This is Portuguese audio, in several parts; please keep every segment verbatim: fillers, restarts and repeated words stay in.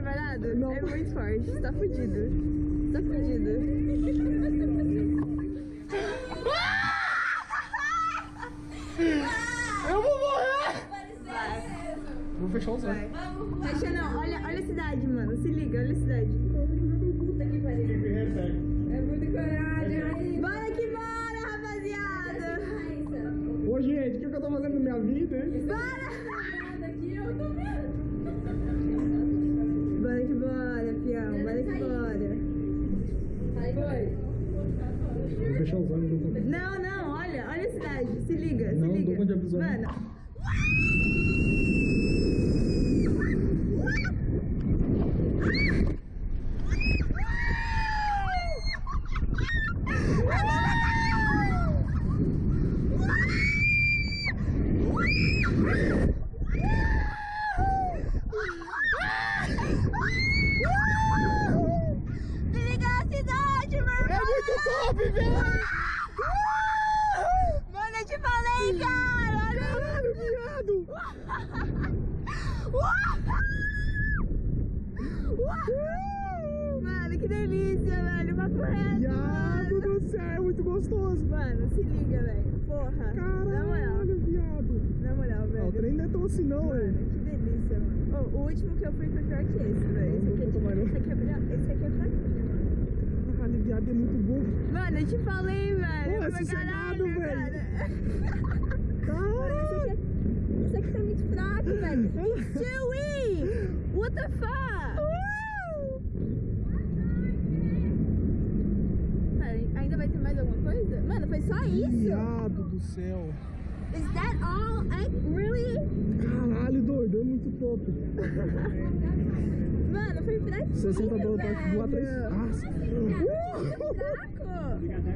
preparado? Não. É muito forte, você tá fudido. Você tá fudido. Eu vou morrer! Vai. Vou fechar os olhos. Fecha não, olha, olha a cidade, mano. Se liga, olha a cidade. Puta que pariu. É muita coragem, Raíssa. Bora que bora, rapaziada. Ô, gente, o que eu tô fazendo na minha vida, hein? Bora! Bora que bora, peão. Bora que bora. Foi. Vou fechar os olhos. Não, não, olha, olha a cidade. Se liga, Não, se liga. não tô com episódio. Mano. Se liga a cidade, meu irmão! É muito top, velho! Mano, eu te falei, cara! Olha Caralho, viado! Mano, que delícia, velho! Papo reto, Viado mano. do céu, é muito gostoso! Mano, se liga, velho. Porra. Na moral. Caralho, viado! Na moral, velho. Ó, o trem não é tão assim não, Mano, velho. que delícia, mano. Ô, o último que eu fui foi pior que esse, velho. Esse Não, aqui é não tomar não. esse aqui é brilhante. Esse aqui é fraquinho, mano. Caralho, viado, é muito bom. Mano, eu te falei, velho. Pô, é Pra sossegado, caralho, velho. cara. Caralho! Mano, esse aqui, é... esse aqui tá muito fraco, velho. It's too weak. What the fuck? Pera, ainda vai ter mais alguma coisa? Mano, foi só isso? Viado do céu! Is that all? I, really? Caralho, doido, é muito top. Mano, foi fraquinho, sessenta dólares pra velho. voar três. Ah, Fraco.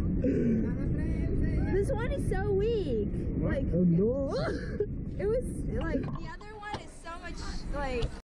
This one is so weak. Like, eu não. it was like the other one is so much like